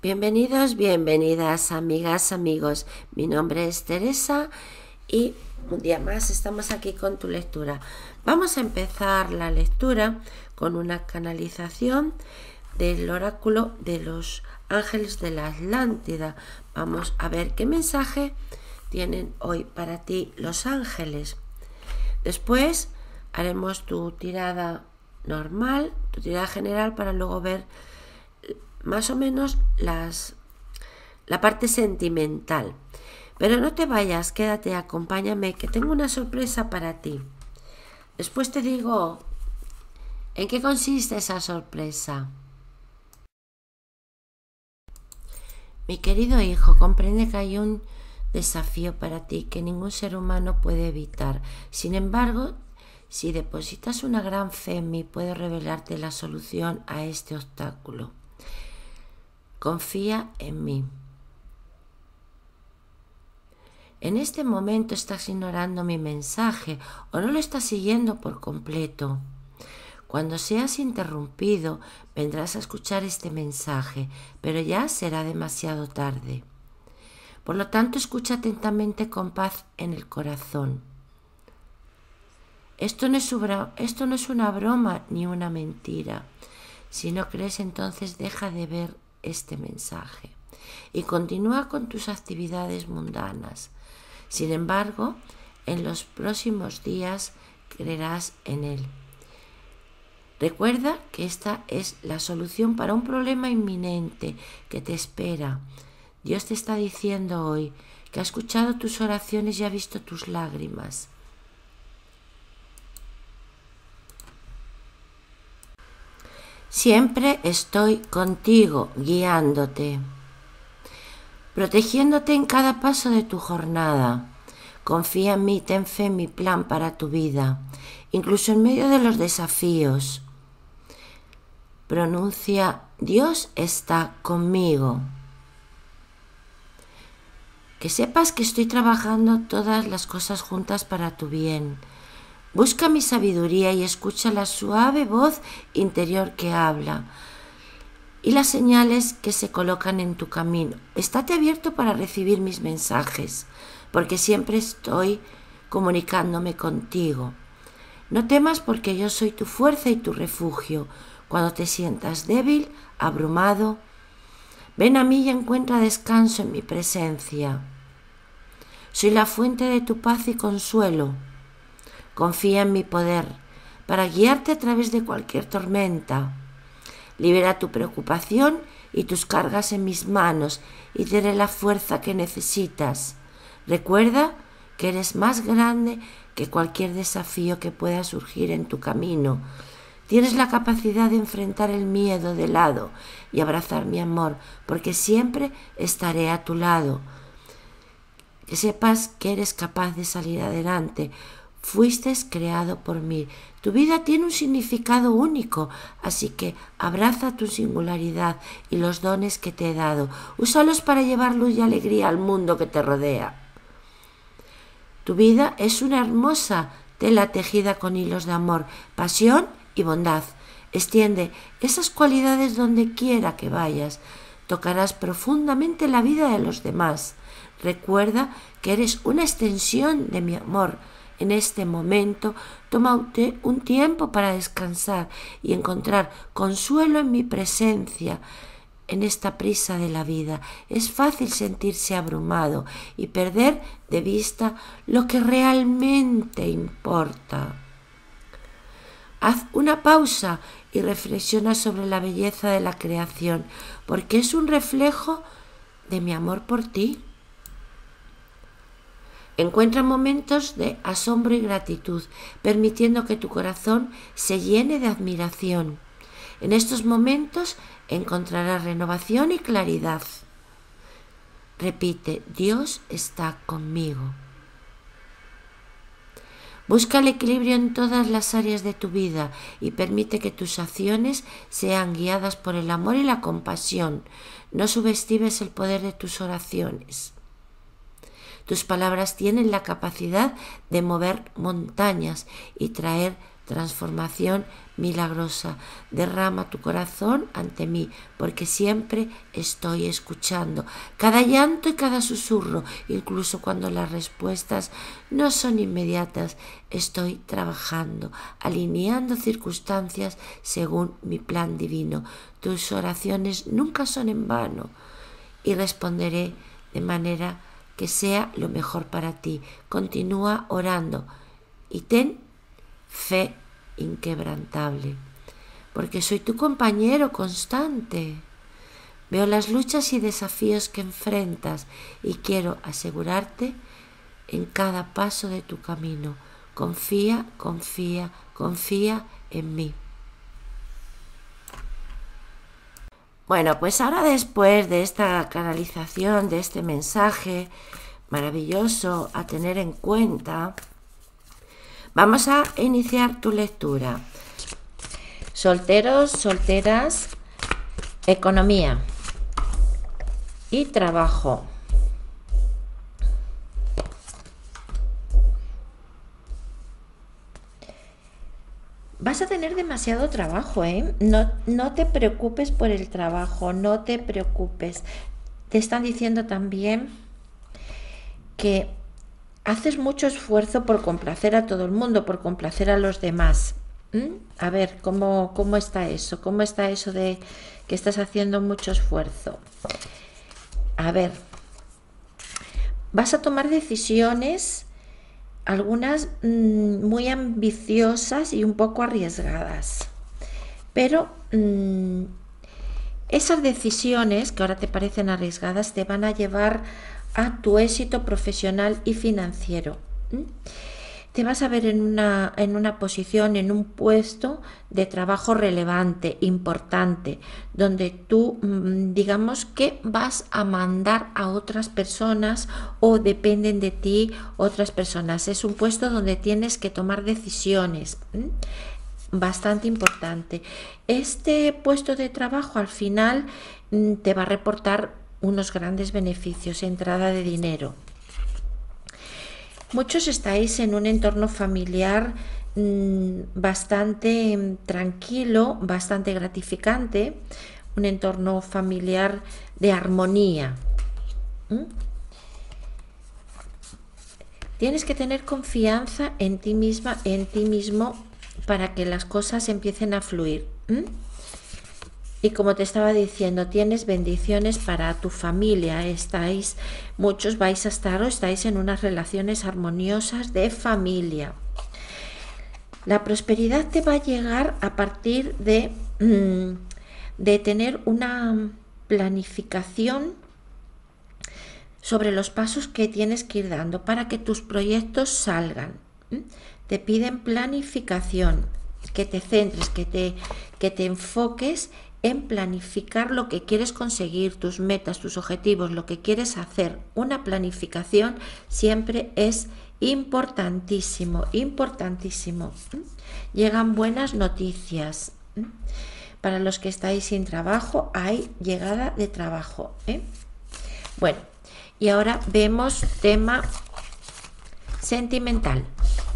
Bienvenidos, bienvenidas, amigas, amigos. Mi nombre es Teresa y un día más estamos aquí con tu lectura. Vamos a empezar la lectura con una canalización del oráculo de los ángeles de la Atlántida. Vamos a ver qué mensaje tienen hoy para ti los ángeles. Después haremos tu tirada normal, tu tirada general, para luego ver más o menos la parte sentimental. Pero no te vayas, quédate, acompáñame, que tengo una sorpresa para ti. Después te digo en qué consiste esa sorpresa. Mi querido hijo, comprende que hay un desafío para ti que ningún ser humano puede evitar. Sin embargo, si depositas una gran fe en mí, puedo revelarte la solución a este obstáculo. Confía en mí. En este momento estás ignorando mi mensaje o no lo estás siguiendo por completo. Cuando seas interrumpido, vendrás a escuchar este mensaje, pero ya será demasiado tarde. Por lo tanto, escucha atentamente con paz en el corazón. Esto no es una broma ni una mentira. Si no crees, entonces deja de ver este mensaje y continúa con tus actividades mundanas. Sin embargo, en los próximos días creerás en él. Recuerda que esta es la solución para un problema inminente que te espera. Dios te está diciendo hoy que ha escuchado tus oraciones y ha visto tus lágrimas. Siempre estoy contigo, guiándote, protegiéndote en cada paso de tu jornada. Confía en mí, ten fe en mi plan para tu vida, incluso en medio de los desafíos. Pronuncia: Dios está conmigo. Que sepas que estoy trabajando todas las cosas juntas para tu bien. Busca mi sabiduría y escucha la suave voz interior que habla y las señales que se colocan en tu camino. Estate abierto para recibir mis mensajes, porque siempre estoy comunicándome contigo. No temas, porque yo soy tu fuerza y tu refugio. Cuando te sientas débil, abrumado, ven a mí y encuentra descanso en mi presencia. Soy la fuente de tu paz y consuelo. Confía en mi poder para guiarte a través de cualquier tormenta. Libera tu preocupación y tus cargas en mis manos y te daré la fuerza que necesitas. Recuerda que eres más grande que cualquier desafío que pueda surgir en tu camino. Tienes la capacidad de enfrentar el miedo de lado y abrazar mi amor, porque siempre estaré a tu lado. Que sepas que eres capaz de salir adelante. Fuiste creado por mí. Tu vida tiene un significado único, así que abraza tu singularidad y los dones que te he dado. Úsalos para llevar luz y alegría al mundo que te rodea. Tu vida es una hermosa tela tejida con hilos de amor, pasión y bondad. Extiende esas cualidades donde quiera que vayas. Tocarás profundamente la vida de los demás. Recuerda que eres una extensión de mi amor. En este momento, toma un tiempo para descansar y encontrar consuelo en mi presencia. En esta prisa de la vida es fácil sentirse abrumado y perder de vista lo que realmente importa. Haz una pausa y reflexiona sobre la belleza de la creación, porque es un reflejo de mi amor por ti. Encuentra momentos de asombro y gratitud, permitiendo que tu corazón se llene de admiración. En estos momentos encontrarás renovación y claridad. Repite: Dios está conmigo. Busca el equilibrio en todas las áreas de tu vida y permite que tus acciones sean guiadas por el amor y la compasión. No subestimes el poder de tus oraciones. Tus palabras tienen la capacidad de mover montañas y traer transformación milagrosa. Derrama tu corazón ante mí, porque siempre estoy escuchando cada llanto y cada susurro, incluso cuando las respuestas no son inmediatas. Estoy trabajando, alineando circunstancias según mi plan divino. Tus oraciones nunca son en vano y responderé de manera que sea lo mejor para ti. Continúa orando y ten fe inquebrantable, porque soy tu compañero constante. Veo las luchas y desafíos que enfrentas y quiero asegurarte en cada paso de tu camino. Confía, confía, confía en mí. Bueno, pues ahora, después de esta canalización, de este mensaje maravilloso a tener en cuenta, vamos a iniciar tu lectura. Solteros, solteras, economía y trabajo. Vas a tener demasiado trabajo, ¿eh? No te preocupes por el trabajo, no te preocupes. Te están diciendo también que haces mucho esfuerzo por complacer a todo el mundo, por complacer a los demás. A ver, ¿cómo está eso? ¿Cómo está eso de que estás haciendo mucho esfuerzo? A ver, vas a tomar decisiones, algunas muy ambiciosas y un poco arriesgadas, pero esas decisiones que ahora te parecen arriesgadas te van a llevar a tu éxito profesional y financiero. Te vas a ver en una posición, en un puesto de trabajo relevante, importante, donde tú, digamos que vas a mandar a otras personas o dependen de ti otras personas. Es un puesto donde tienes que tomar decisiones. Bastante importante. Este puesto de trabajo al final te va a reportar unos grandes beneficios, entrada de dinero. Muchos estáis en un entorno familiar bastante tranquilo, bastante gratificante, un entorno familiar de armonía. Tienes que tener confianza en ti misma, en ti mismo, para que las cosas empiecen a fluir. Y como te estaba diciendo, tienes bendiciones para tu familia. Muchos vais a estar o estáis en unas relaciones armoniosas de familia. La prosperidad te va a llegar a partir de tener una planificación sobre los pasos que tienes que ir dando para que tus proyectos salgan. Te piden planificación, que te centres, que te enfoques en planificar lo que quieres conseguir, tus metas, tus objetivos, lo que quieres hacer. Una planificación siempre es importantísimo, importantísimo. Llegan buenas noticias. Para los que estáis sin trabajo, hay llegada de trabajo. Bueno, y ahora vemos tema sentimental.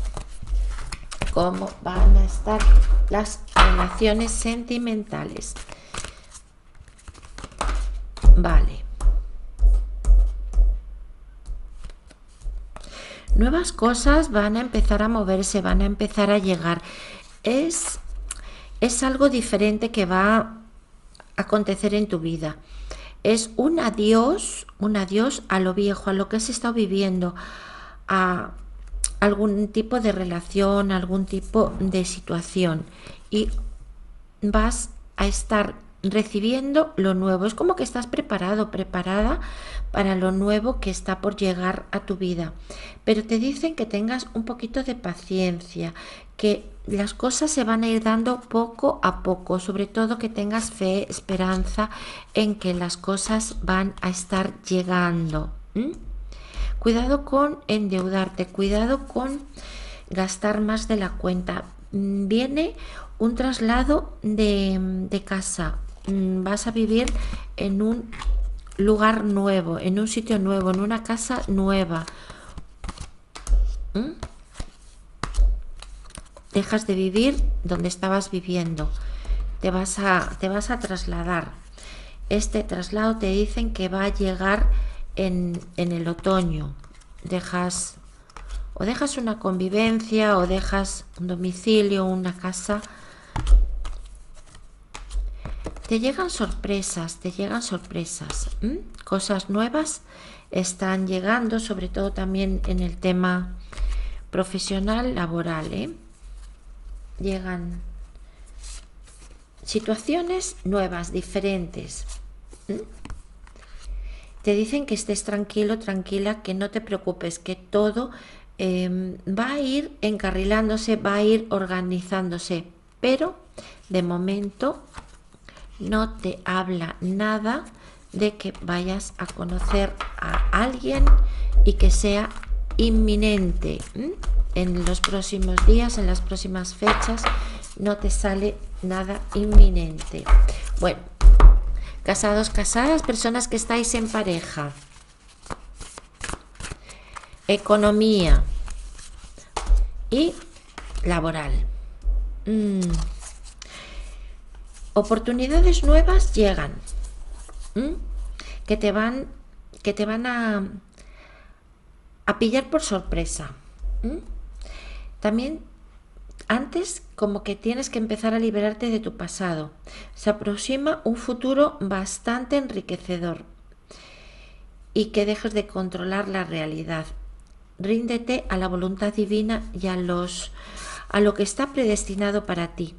¿Cómo van a estar las relaciones sentimentales? Vale. Nuevas cosas van a empezar a moverse, van a empezar a llegar. Es algo diferente que va a acontecer en tu vida. Es un adiós a lo viejo, a lo que has estado viviendo, a algún tipo de relación, algún tipo de situación, y vas a estar recibiendo lo nuevo. Es como que estás preparado, preparada para lo nuevo que está por llegar a tu vida, pero te dicen que tengas un poquito de paciencia, que las cosas se van a ir dando poco a poco, sobre todo que tengas fe, esperanza en que las cosas van a estar llegando. Cuidado con endeudarte, cuidado con gastar más de la cuenta. Viene un traslado de casa. Vas a vivir en un lugar nuevo, en un sitio nuevo, en una casa nueva. dejas de vivir donde estabas viviendo, te vas a trasladar. Este traslado te dicen que va a llegar en el otoño. Dejas una convivencia, o dejas un domicilio, una casa. Te llegan sorpresas, cosas nuevas están llegando, sobre todo también en el tema profesional, laboral, Llegan situaciones nuevas, diferentes. Te dicen que estés tranquilo, tranquila, que no te preocupes, que todo va a ir encarrilándose, va a ir organizándose, pero de momento no te habla nada de que vayas a conocer a alguien y que sea inminente. En los próximos días, en las próximas fechas, no te sale nada inminente. Bueno, casados, casadas, personas que estáis en pareja. Economía y laboral. Oportunidades nuevas llegan, que te van a pillar por sorpresa. También antes como que tienes que empezar a liberarte de tu pasado. Se aproxima un futuro bastante enriquecedor y que dejes de controlar la realidad. Ríndete a la voluntad divina y a lo que está predestinado para ti.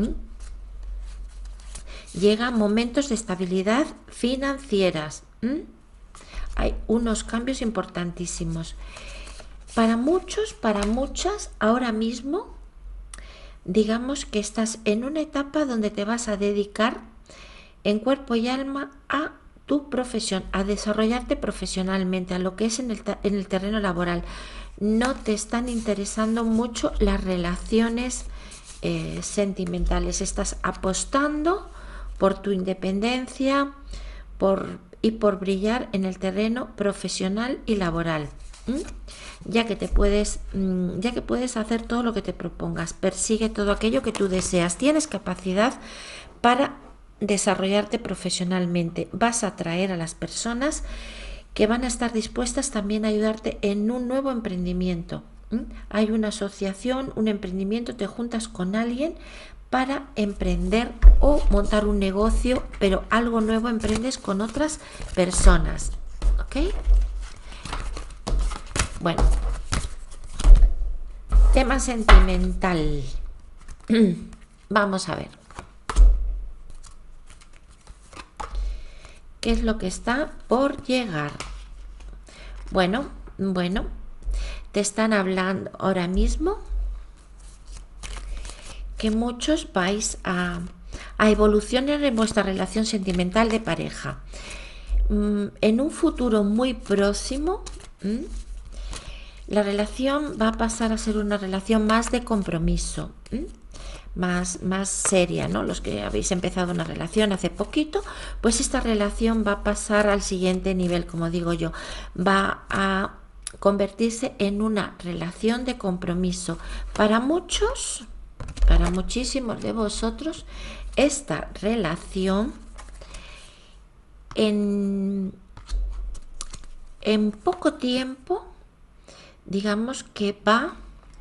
Llegan momentos de estabilidad financieras. Hay unos cambios importantísimos. Para muchos, para muchas, ahora mismo, digamos que estás en una etapa donde te vas a dedicar en cuerpo y alma a tu profesión, a desarrollarte profesionalmente, a lo que es en el terreno laboral. No te están interesando mucho las relaciones sentimentales. Estás apostando por tu independencia y por brillar en el terreno profesional y laboral. Ya que puedes hacer todo lo que te propongas, persigue todo aquello que tú deseas, tienes capacidad para desarrollarte profesionalmente, vas a atraer a las personas que van a estar dispuestas también a ayudarte en un nuevo emprendimiento. Hay una asociación, un emprendimiento, te juntas con alguien para emprender o montar un negocio, pero algo nuevo emprendes con otras personas, ¿ok? Bueno, tema sentimental. Vamos a ver. ¿Qué es lo que está por llegar? Bueno, te están hablando ahora mismo que muchos vais a evolucionar en vuestra relación sentimental de pareja. En un futuro muy próximo, la relación va a pasar a ser una relación más de compromiso, más seria, ¿no? Los que habéis empezado una relación hace poquito, pues esta relación va a pasar al siguiente nivel, como digo yo, va a convertirse en una relación de compromiso. Para muchos, para muchísimos de vosotros, esta relación en poco tiempo, digamos que va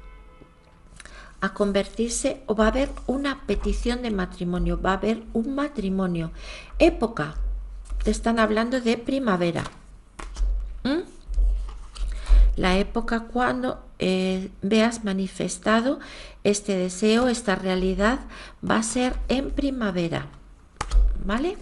a convertirse, o va a haber una petición de matrimonio, va a haber un matrimonio. Época, te están hablando de primavera. La época cuando veas manifestado este deseo, esta realidad, va a ser en primavera, ¿vale?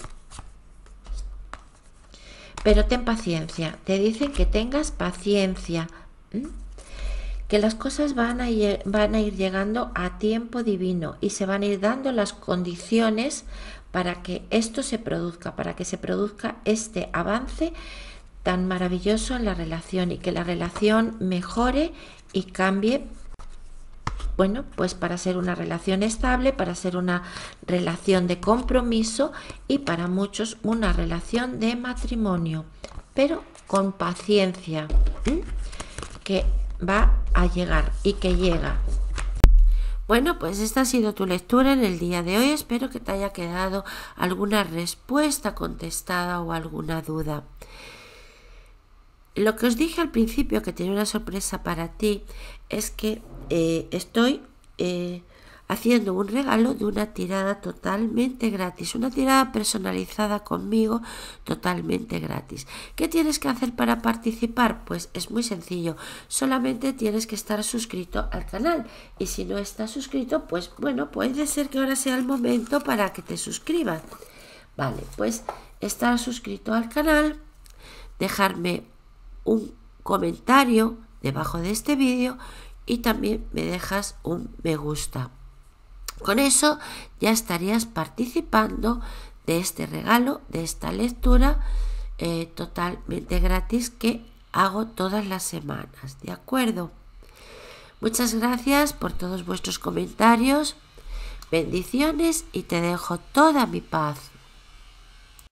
Pero ten paciencia, te dicen que tengas paciencia, que las cosas van a ir llegando a tiempo divino y se van a ir dando las condiciones para que esto se produzca, para que se produzca este avance tan maravilloso en la relación y que la relación mejore y cambie, bueno, pues para ser una relación estable, para ser una relación de compromiso y para muchos una relación de matrimonio, pero con paciencia, que va a llegar y que llega. Bueno, pues esta ha sido tu lectura en el día de hoy. Espero que te haya quedado alguna respuesta contestada o alguna duda. Lo que os dije al principio, que tenía una sorpresa para ti, es que estoy haciendo un regalo de una tirada totalmente gratis, una tirada personalizada conmigo totalmente gratis. ¿Qué tienes que hacer para participar? Pues es muy sencillo, solamente tienes que estar suscrito al canal, y si no estás suscrito, pues bueno, puede ser que ahora sea el momento para que te suscribas. Vale, pues estar suscrito al canal, dejarme un comentario debajo de este vídeo y también me dejas un me gusta. Con eso ya estarías participando de este regalo, de esta lectura totalmente gratis que hago todas las semanas, ¿de acuerdo? Muchas gracias por todos vuestros comentarios, bendiciones, y te dejo toda mi paz.